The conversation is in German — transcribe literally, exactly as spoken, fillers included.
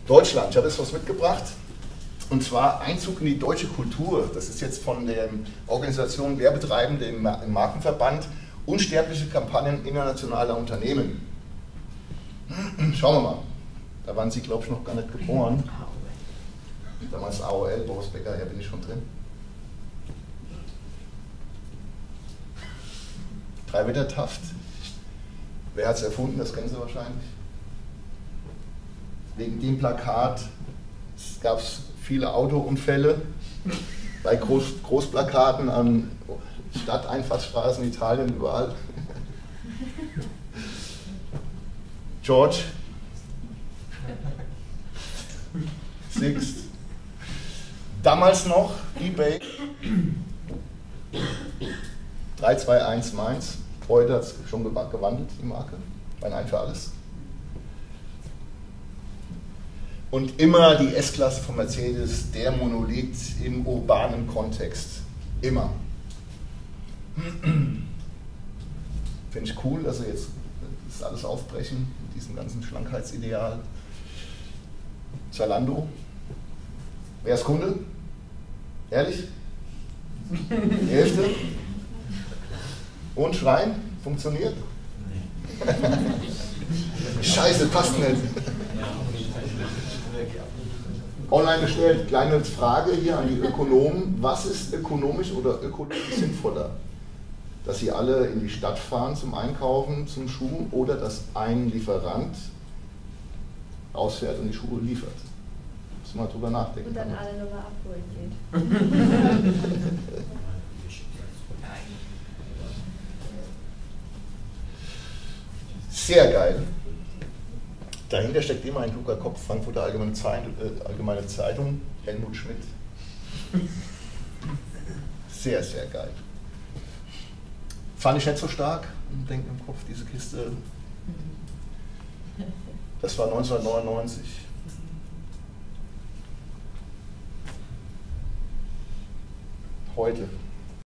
Deutschland, ich habe jetzt was mitgebracht. Und zwar Einzug in die deutsche Kultur. Das ist jetzt von der Organisation Werbetreibende im Markenverband. Unsterbliche Kampagnen internationaler Unternehmen. Schauen wir mal. Da waren Sie, glaube ich, noch gar nicht geboren. Damals A O L, Boris Becker, ja, bin ich schon drin. Dreiwettertaft. Wer hat es erfunden? Das kennen Sie wahrscheinlich. Wegen dem Plakat gab es viele Autounfälle bei Groß, Großplakaten an Stadteinfahrtsstraßen in Italien, überall. George. Sixt. Damals noch eBay. drei zwei eins Mainz. Heute hat es schon gewandelt, die Marke. Ein Ein für alles. Und immer die S-Klasse von Mercedes, der Monolith im urbanen Kontext. Immer. Finde ich cool, dass sie jetzt das alles aufbrechen, mit diesem ganzen Schlankheitsideal. Zalando. Wer ist Kunde? Ehrlich? Die Hälfte? Und Schwein? Funktioniert? Scheiße, passt nicht. Online bestellt, kleine Frage hier an die Ökonomen. Was ist ökonomisch oder ökologisch sinnvoller? Dass sie alle in die Stadt fahren zum Einkaufen, zum Schuh, oder dass ein Lieferant ausfährt und die Schuhe liefert? Muss man mal drüber nachdenken. Und dann alle nochmal abholen geht. Sehr geil. Dahinter steckt immer ein kluger Kopf, Frankfurter Allgemeine Zeitung, äh, Allgemeine Zeitung, Helmut Schmidt. Sehr, sehr geil. Fand ich nicht so stark, denke im Kopf, diese Kiste. Das war neunzehnhundertneunundneunzig. Heute.